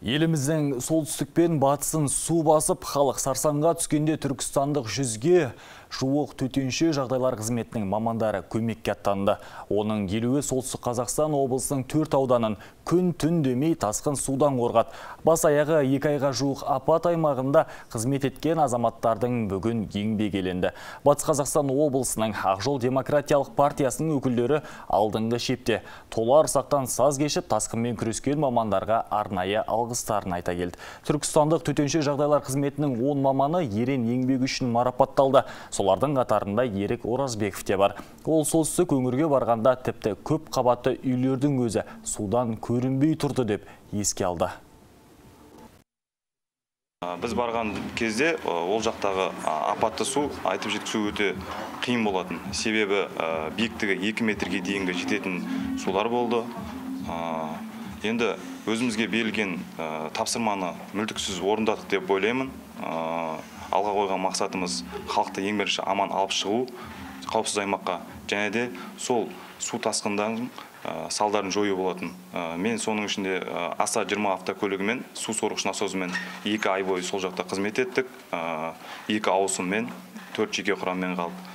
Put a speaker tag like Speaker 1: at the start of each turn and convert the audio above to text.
Speaker 1: Еліміздің солтүстік пен батысын су басып, халық сарсаңға түскенде түркістандық 100-ге жуық төтенше жағдайлар қызметінің мамандары көмекке аттанды. Оның 50-і солтүстік Қазақстан облысының 4 ауданын күн-түн демей тасқын судан қорғады. Бас аяғы 2 айға жуық апат аймағында қызмет еткен азаматтардың бүгін еңбегі еленді. Батыс Қазақстан облысының Ақжол демократиялық партиясының өкілдері алдыңғы шепте. Толар сақтан саз кешіп, тасқынмен күрескен мамандарға арнайы алғыстарын айта келді. Түркістандық төтенше жағдайлар қызметінің 10 маманы ерен еңбегі үшін марапатталды. Солардың қатарында Ерік Оразбеков те бар. Ол солтүстік өңірге барғанда тіпті көп қабатты үйлердің өзі судан көрінбей тұрды деп еске алды.
Speaker 2: Біз барған кезде ол жақтағы апатты су айтып жеткізу өте қиын болатын. Себебі биіктігі 2 метрге дейінгі жететін сулар болды. Енді өзімізге берілген тапсырманы мүлтіксіз орындадық деп ойлаймын. Алға қойған мақсатымыз халықты ең бірінші аман алып шығу, қауіпсіз аймаққа, және де сол су тасқындарының салдарын жою болатын. Мен соның ішінде аса 20 автокөлігімен, су сорғыш насосымен 2 ай бойы сол жақта қызмет еттік. 2 ауысыммен, 4 жеке құраммен қалып.